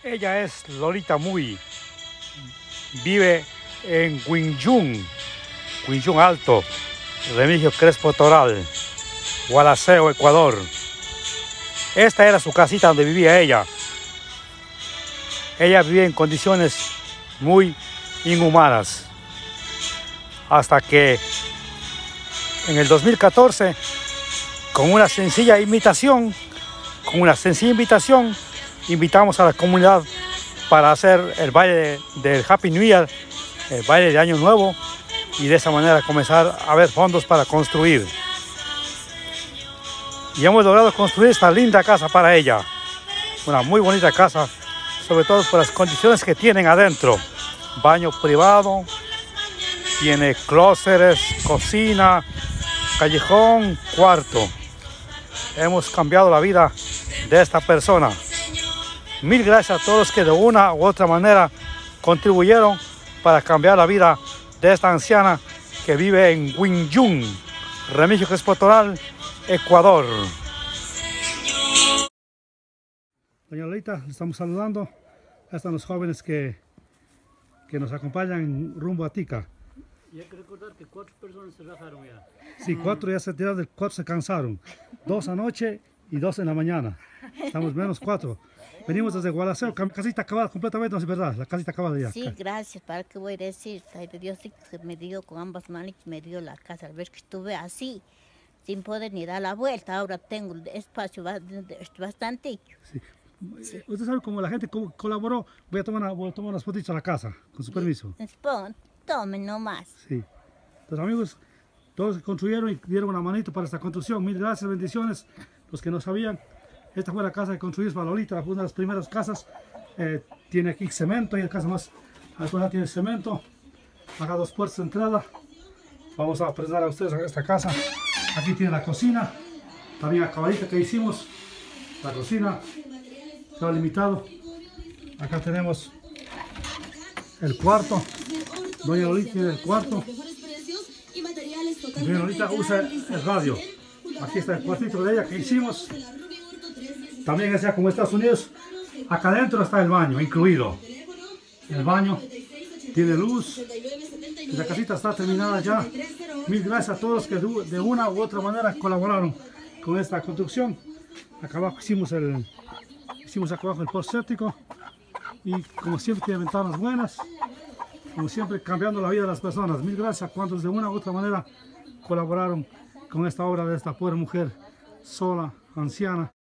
Ella es Lolita Muy. Vive en Huinyún Alto, Remigio Crespo Toral, Gualaceo, Ecuador. Esta era su casita donde vivía ella. Ella vivía en condiciones muy inhumanas. Hasta que en el 2014, con una sencilla invitación, invitamos a la comunidad para hacer el baile del Happy New Year, el baile de Año Nuevo, y de esa manera comenzar a ver fondos para construir. Y hemos logrado construir esta linda casa para ella. Una muy bonita casa, sobre todo por las condiciones que tienen adentro. Baño privado, tiene clósetes, cocina, callejón, cuarto. Hemos cambiado la vida de esta persona. Mil gracias a todos los que de una u otra manera contribuyeron para cambiar la vida de esta anciana que vive en Huinyún, Remigio Crespo Toral, Ecuador. Doña Lolita, le estamos saludando. Están los jóvenes que nos acompañan rumbo a Tica. Y hay que recordar que 4 personas se rajaron ya. Sí, 4 ya se tiraron, 4 se cansaron. 2 anoche y 2 en la mañana. Estamos menos 4. Venimos desde Gualaceo, casita acabada completamente, ¿no es verdad? La casita acabada ya. Sí, gracias. ¿Para qué voy a decir? Dios sí que me dio con ambas manos, me dio la casa. Al ver que estuve así, sin poder ni dar la vuelta, ahora tengo espacio bastante. Sí. Sí. Usted sabe cómo la gente colaboró. Voy a tomar unas fotitos a la casa, con su permiso. Tomen nomás. Sí. Los amigos, todos que construyeron y dieron una manito para esta construcción. Mil gracias, bendiciones. Los que no sabían, esta fue la casa que construimos para Lolita, una de las primeras casas. Tiene aquí cemento y la casa más actual tiene cemento. Acá 2 puertas de entrada. Vamos a presentar a ustedes esta casa. Aquí tiene la cocina, también acabadita que hicimos. La cocina, todo limitado. Acá tenemos el cuarto. Doña Lolita tiene el cuarto. Doña Lolita usa el radio. Aquí está el cuartito de ella que hicimos. También es ya como Estados Unidos. Acá adentro está el baño incluido. El baño tiene luz. La casita está terminada ya. Mil gracias a todos los que de una u otra manera colaboraron con esta construcción. Acá abajo hicimos acá abajo el post séptico. Y como siempre tiene ventanas buenas. Como siempre cambiando la vida de las personas. Mil gracias a cuantos de una u otra manera colaboraron con esta obra de esta pobre mujer sola, anciana.